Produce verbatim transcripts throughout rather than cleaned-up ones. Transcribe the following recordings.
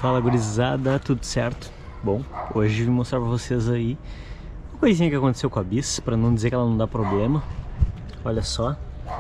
Fala gurizada, tudo certo? Bom, hoje vim mostrar pra vocês aí uma coisinha que aconteceu com a bis, pra não dizer que ela não dá problema. Olha só.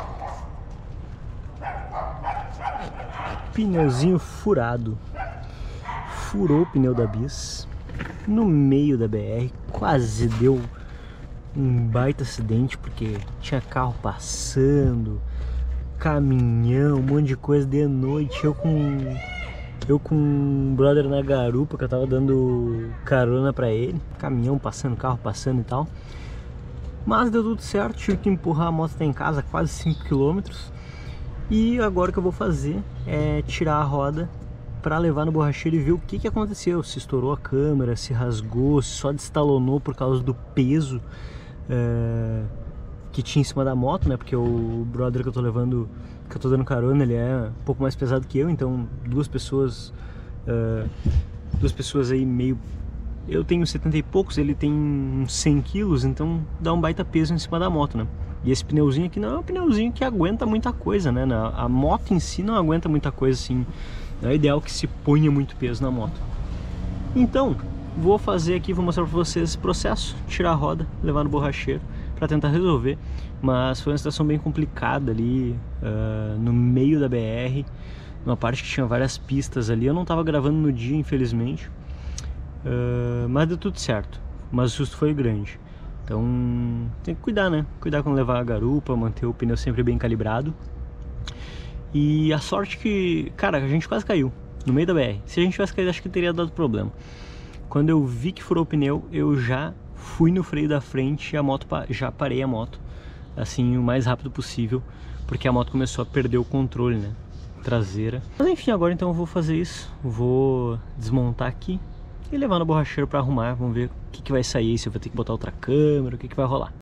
Pneuzinho furado. Furou o pneu da bis no meio da B R, quase deu um baita acidente porque tinha carro passando, caminhão, um monte de coisa de noite. Eu com eu com um brother na garupa que eu tava dando carona pra ele, caminhão passando, carro passando e tal. Mas deu tudo certo, tive que empurrar a moto até em casa, quase cinco quilômetros. E agora o que eu vou fazer é tirar a roda para levar no borracheiro e ver o que, que aconteceu. Se estourou a câmera, se rasgou, se só destalonou por causa do peso é, que tinha em cima da moto, né? Porque o brother que eu tô levando, que eu tô dando carona, ele é um pouco mais pesado que eu, então duas pessoas, é, duas pessoas aí meio... Eu tenho setenta e poucos, ele tem uns cem quilos, então dá um baita peso em cima da moto, né? E esse pneuzinho aqui não é um pneuzinho que aguenta muita coisa, né? A moto em si não aguenta muita coisa assim. Não é ideal que se ponha muito peso na moto. Então, vou fazer aqui, vou mostrar pra vocês esse processo. Tirar a roda, levar no borracheiro pra tentar resolver. Mas foi uma situação bem complicada ali, uh, no meio da B R. Numa parte que tinha várias pistas ali. Eu não tava gravando no dia, infelizmente. Uh, mas deu tudo certo. Mas o susto foi grande. Então, tem que cuidar, né? Cuidar quando levar a garupa, manter o pneu sempre bem calibrado. E a sorte que, cara, a gente quase caiu no meio da B R. Se a gente tivesse caído, acho que teria dado problema. Quando eu vi que furou o pneu, eu já fui no freio da frente e a moto, já parei a moto, assim, o mais rápido possível, porque a moto começou a perder o controle, né, traseira. Mas enfim, agora então eu vou fazer isso. Vou desmontar aqui e levar no borracheiro para arrumar. Vamos ver o que, que vai sair, se eu vou ter que botar outra câmera, o que, que vai rolar.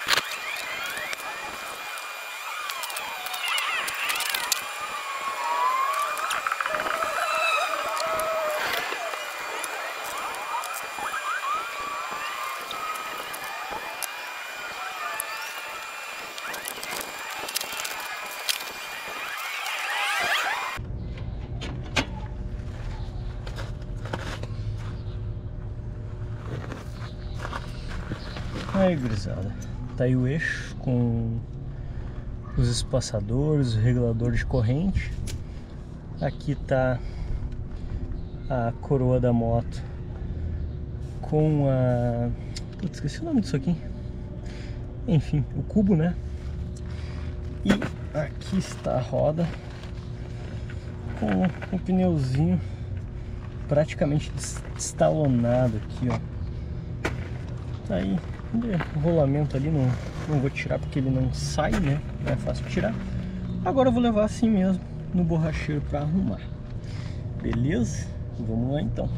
Aí, gurizada, tá aí o eixo com os espaçadores, o regulador de corrente. Aqui tá a coroa da moto com a... Putz, esqueci o nome disso aqui. Enfim, o cubo, né? E aqui está a roda com o pneuzinho praticamente destalonado aqui, ó. Tá aí. O rolamento ali não, não vou tirar porque ele não sai, né? Não é fácil tirar. Agora eu vou levar assim mesmo no borracheiro para arrumar. Beleza? Vamos lá então.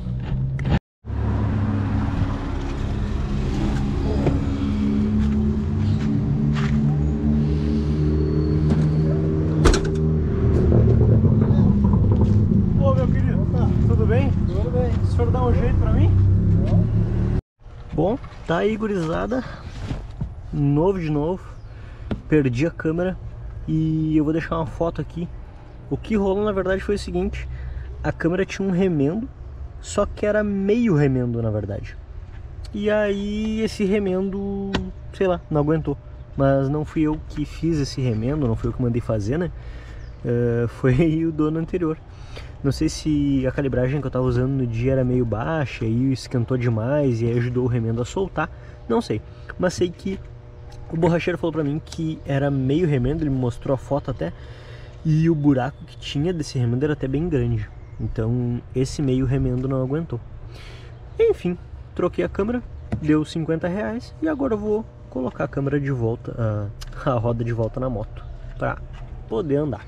Ô meu querido, opa, tudo bem? Tudo bem. O senhor dá um jeito para mim? Não. Bom, tá aí, gurizada, novo de novo, perdi a câmera e eu vou deixar uma foto aqui. O que rolou na verdade foi o seguinte: a câmera tinha um remendo, só que era meio remendo na verdade. E aí esse remendo, sei lá, não aguentou. Mas não fui eu que fiz esse remendo, não fui eu que mandei fazer, né? Uh, foi o dono anterior. Não sei se a calibragem que eu tava usando no dia era meio baixa e esquentou demais e aí ajudou o remendo a soltar. Não sei, mas sei que o borracheiro falou pra mim que era meio remendo, ele me mostrou a foto até. E o buraco que tinha desse remendo era até bem grande. Então esse meio remendo não aguentou. Enfim, troquei a câmera, deu cinquenta reais. E agora eu vou colocar a câmera de volta, a, a roda de volta na moto, pra poder andar.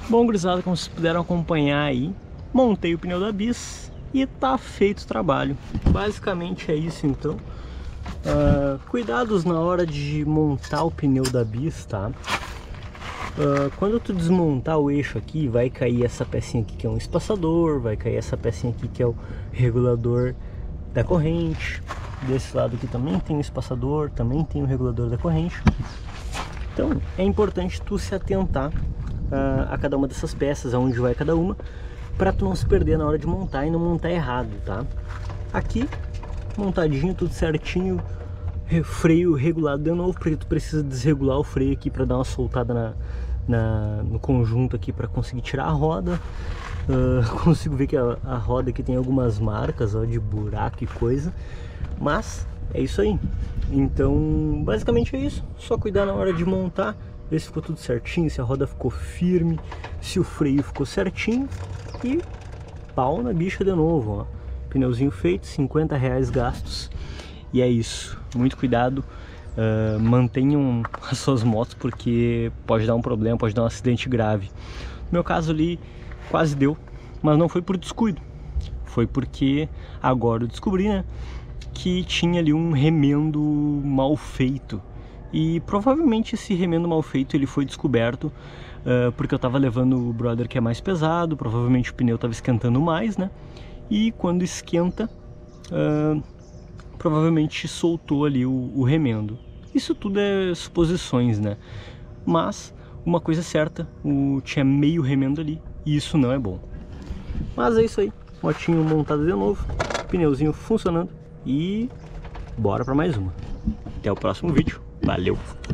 Bom, gurizada, como vocês puderam acompanhar aí, montei o pneu da Bis e tá feito o trabalho. Basicamente é isso então. Uh, cuidados na hora de montar o pneu da Bis, tá? Uh, quando tu desmontar o eixo aqui, vai cair essa pecinha aqui que é um espaçador, vai cair essa pecinha aqui que é o regulador da corrente. Desse lado aqui também tem um espaçador, também tem o regulador da corrente. Então é importante tu se atentar uh, a cada uma dessas peças, aonde vai cada uma, para tu não se perder na hora de montar e não montar errado, tá? Aqui, montadinho, tudo certinho, freio regulado de novo, porque tu precisa desregular o freio aqui para dar uma soltada na, na, no conjunto aqui para conseguir tirar a roda. Uh, consigo ver que a, a roda aqui tem algumas marcas, ó, de buraco e coisa, mas é isso aí. Então basicamente é isso, só cuidar na hora de montar, ver se ficou tudo certinho, se a roda ficou firme, se o freio ficou certinho e pau na bicha de novo, ó. Pneuzinho feito, cinquenta reais gastos e é isso. Muito cuidado, uh, mantenham as suas motos porque pode dar um problema, pode dar um acidente grave. No meu caso ali quase deu, mas não foi por descuido, foi porque agora eu descobri, né, que tinha ali um remendo mal feito. E provavelmente esse remendo mal feito ele foi descoberto uh, porque eu tava levando o brother que é mais pesado, provavelmente o pneu tava esquentando mais, né? E quando esquenta, uh, provavelmente soltou ali o, o remendo. Isso tudo é suposições, né? Mas uma coisa é certa, o, tinha meio remendo ali e isso não é bom. Mas é isso aí, motinho montada de novo, pneuzinho funcionando e bora para mais uma. Até o próximo vídeo, valeu!